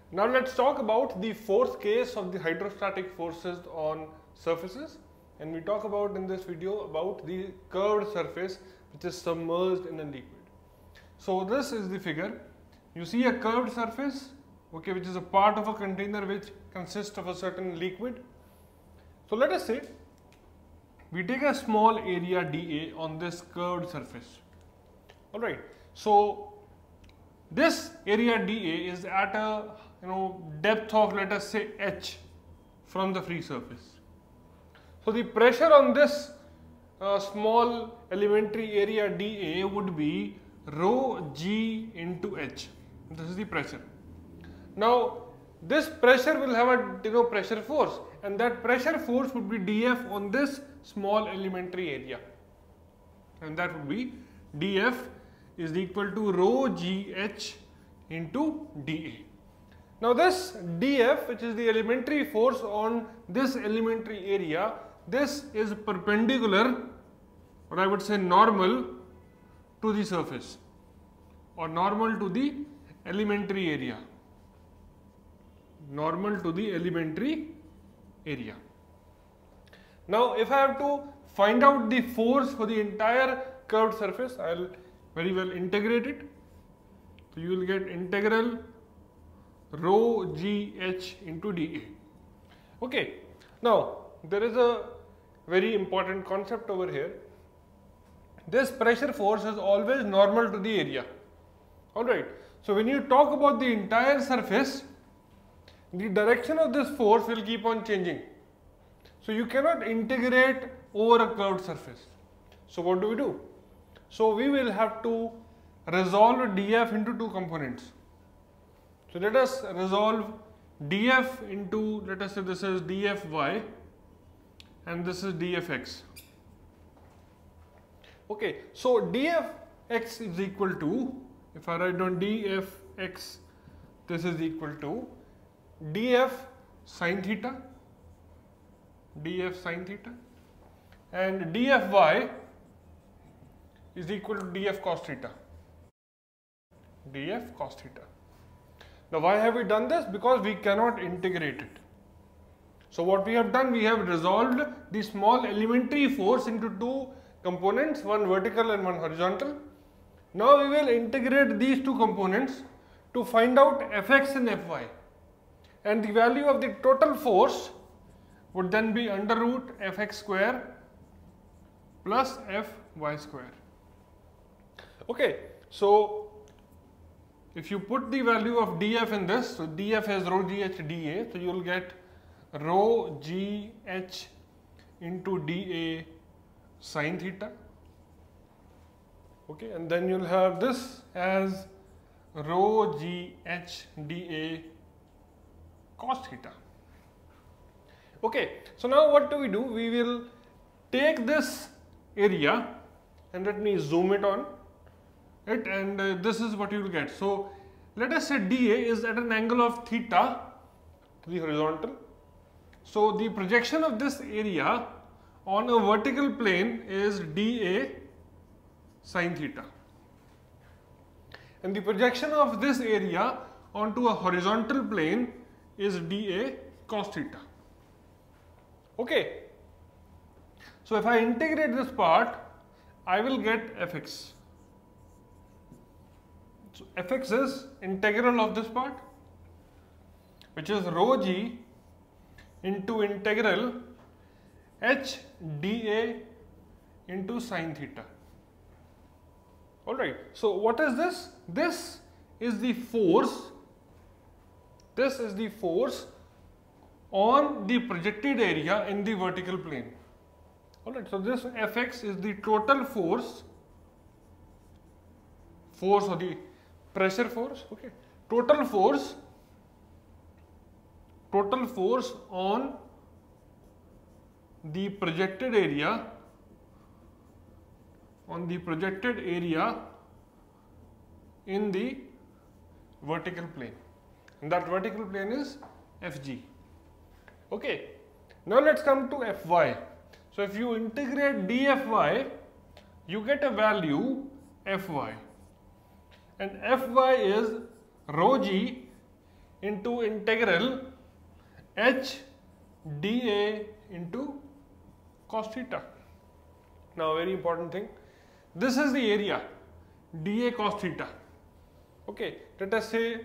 Now let's talk about the fourth case of the hydrostatic forces on surfaces, and we talk about in this video about the curved surface which is submerged in a liquid. So this is the figure. You see a curved surface, okay, which is a part of a container which consists of a certain liquid. So let us say we take a small area dA on this curved surface. Alright, so this area dA is at a depth of, let us say, h from the free surface. So the pressure on this small elementary area dA would be rho g into h. This is the pressure. Now this pressure will have a pressure force, and that pressure force would be dF on this small elementary area, and that would be dF is equal to rho gh into dA. Now this dF, which is the elementary force on this elementary area, this is perpendicular, or I would say normal, to the surface, or normal to the elementary area. Normal to the elementary area. Now if I have to find out the force for the entire curved surface, I will very well integrate it. So you will get integral rho gh into dA. Okay, now there is a very important concept over here. This pressure force is always normal to the area. Alright, so when you talk about the entire surface, the direction of this force will keep on changing. So you cannot integrate over a curved surface. So what do? So we will have to resolve dF into two components. So let us resolve dF into, let us say this is dFy and this is dFx. Okay, so dFx is equal to, if I write down dFx, this is equal to dF sin theta, and dFy is equal to dF cos theta. Now why have we done this? Because we cannot integrate it. So what we have done, we have resolved the small elementary force into two components, one vertical and one horizontal. Now we will integrate these two components to find out Fx and Fy, and the value of the total force would then be under root Fx square plus Fy square. Okay, so if you put the value of dF in this, so dF has rho gh dA, so you will get rho gh into dA sin theta. Okay, and then you will have this as rho gh dA cos theta. Okay, so now what do? We will take this area, and let me zoom it on it, and this is what you will get. So let us say dA is at an angle of theta to the horizontal. So the projection of this area on a vertical plane is dA sin theta, and the projection of this area onto a horizontal plane is dA cos theta. Okay, so if I integrate this part, I will get Fx. So Fx is integral of this part, which is rho g into integral h dA into sin theta. Alright, so what is this? This is the force. This is the force on the projected area in the vertical plane. Alright, so this Fx is the total force or the pressure force, okay, total force on the projected area, in the vertical plane, and that vertical plane is Fg. Okay, now let's come to Fy. So if you integrate dFy, you get a value Fy, and Fy is rho g into integral h dA into cos theta. Now, very important thing, this is the area dA cos theta. Okay, let us say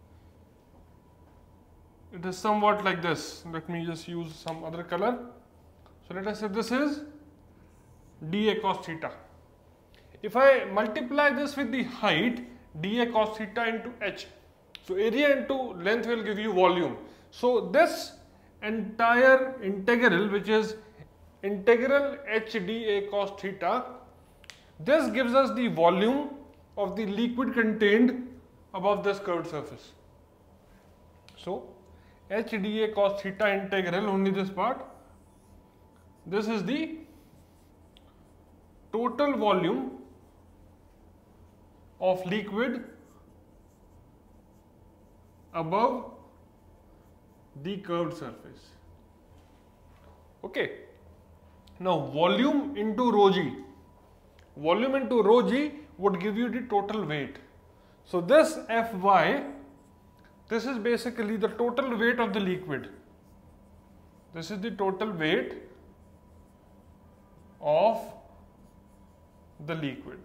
it is somewhat like this. Let me just use some other color. So let us say this is dA cos theta. If I multiply this with the height dA cos theta into h, so area into length will give you volume. So this entire integral, which is integral h dA cos theta, this gives us the volume of the liquid contained above this curved surface. So h dA cos theta integral, only this part, this is the total volume of liquid above the curved surface. Okay. Now volume into rho g. Volume into rho g would give you the total weight. So this Fy, this is basically the total weight of the liquid. This is the total weight of the liquid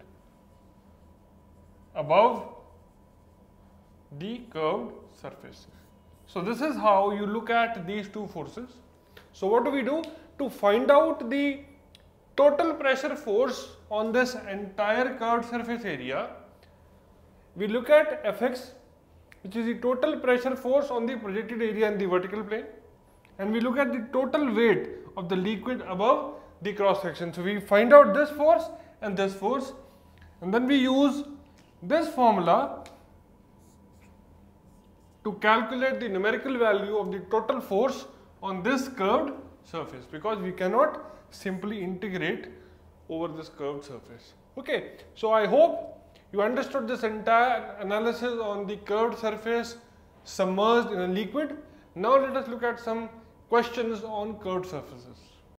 above the curved surface. So this is how you look at these two forces. So what do we do? To find out the total pressure force on this entire curved surface area, we look at Fx, which is the total pressure force on the projected area in the vertical plane, and we look at the total weight of the liquid above the cross section. So we find out this force and this force, and then we use this formula to calculate the numerical value of the total force on this curved surface, because we cannot simply integrate over this curved surface. Okay, so I hope you understood this entire analysis on the curved surface submerged in a liquid. Now let us look at some questions on curved surfaces.